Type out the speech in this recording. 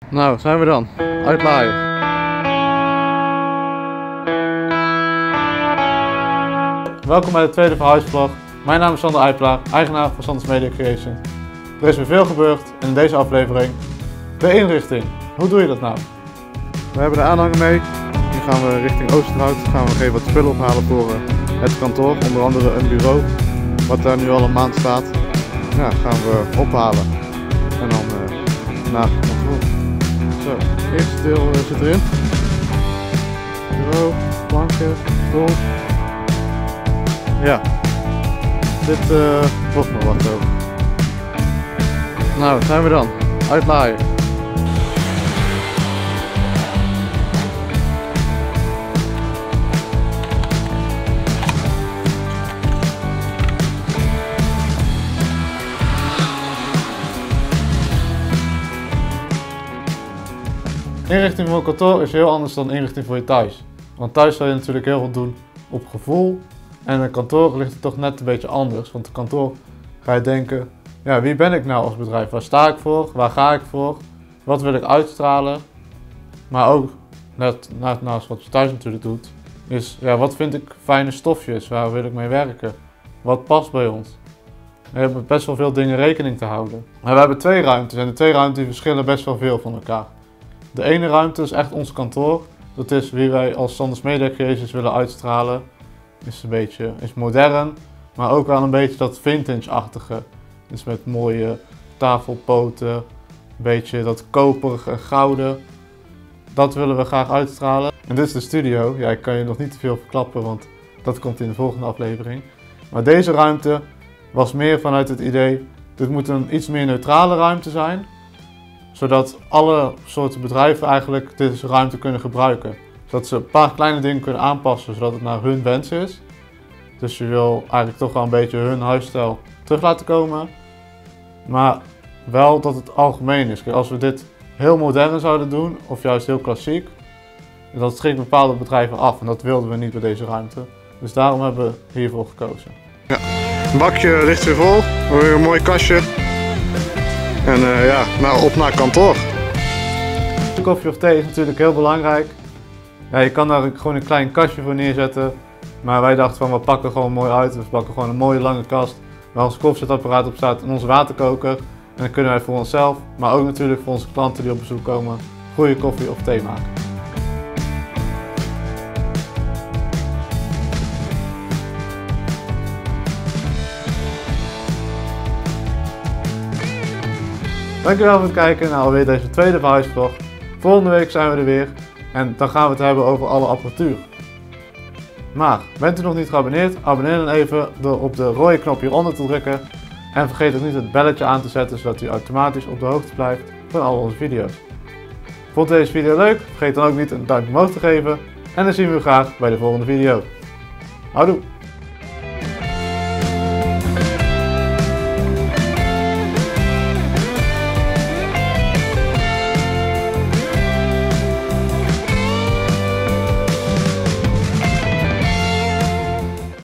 Nou, zijn we dan. Uitlaaien. Welkom bij de tweede verhuisvlog. Mijn naam is Sander Eijplaag, eigenaar van Sanders Media Creation. Er is weer veel gebeurd en in deze aflevering de inrichting. Hoe doe je dat nou? We hebben de aanhanger mee. Nu gaan we richting Oosterhout. Gaan we nog even wat spullen ophalen voor het kantoor. Onder andere een bureau, wat daar nu al een maand staat. Ja, gaan we ophalen. En dan naar het kantoor. Zo, het eerste deel zit erin. Bureau, planken, stoel. Ja, dit wordt nog wat over. Nou, zijn we dan. Uitlaaien. Inrichting voor een kantoor is heel anders dan inrichting voor je thuis. Want thuis zal je natuurlijk heel veel doen op gevoel. En een kantoor ligt het toch net een beetje anders. Want een kantoor ga je denken, ja, wie ben ik nou als bedrijf? Waar sta ik voor? Waar ga ik voor? Wat wil ik uitstralen? Maar ook, net naast wat je thuis natuurlijk doet, is ja, wat vind ik fijne stofjes? Waar wil ik mee werken? Wat past bij ons? We hebben best wel veel dingen rekening te houden. Maar we hebben twee ruimtes en de twee ruimtes verschillen best wel veel van elkaar. De ene ruimte is echt ons kantoor. Dat is wie wij als Sanders Media Creations willen uitstralen. Is modern, maar ook wel een beetje dat vintage-achtige. Dus met mooie tafelpoten, een beetje dat koperig en gouden. Dat willen we graag uitstralen. En dit is de studio. Ja, ik kan je nog niet te veel verklappen, want dat komt in de volgende aflevering. Maar deze ruimte was meer vanuit het idee, dit moet een iets meer neutrale ruimte zijn. Zodat alle soorten bedrijven eigenlijk deze ruimte kunnen gebruiken. Zodat ze een paar kleine dingen kunnen aanpassen, zodat het naar hun wens is. Dus je wil eigenlijk toch wel een beetje hun huisstijl terug laten komen. Maar wel dat het algemeen is. Kijk, als we dit heel modern zouden doen, of juist heel klassiek, dat schrikt bepaalde bedrijven af. En dat wilden we niet bij deze ruimte. Dus daarom hebben we hiervoor gekozen. Ja, het bakje ligt weer vol. Weer een mooi kastje. En ja, nou op naar kantoor. Koffie of thee is natuurlijk heel belangrijk. Ja, je kan daar gewoon een klein kastje voor neerzetten. Maar wij dachten van, we pakken gewoon mooi uit. We pakken gewoon een mooie lange kast waar ons koffiezetapparaat op staat en onze waterkoker. En dan kunnen wij voor onszelf, maar ook natuurlijk voor onze klanten die op bezoek komen, goede koffie of thee maken. Dankjewel voor het kijken naar alweer deze tweede verhuisvlog. Volgende week zijn we er weer en dan gaan we het hebben over alle apparatuur. Maar bent u nog niet geabonneerd? Abonneer dan even door op de rode knop hieronder te drukken. En vergeet ook niet het belletje aan te zetten zodat u automatisch op de hoogte blijft van al onze video's. Vond deze video leuk? Vergeet dan ook niet een duimpje omhoog te geven. En dan zien we u graag bij de volgende video. Houdoe!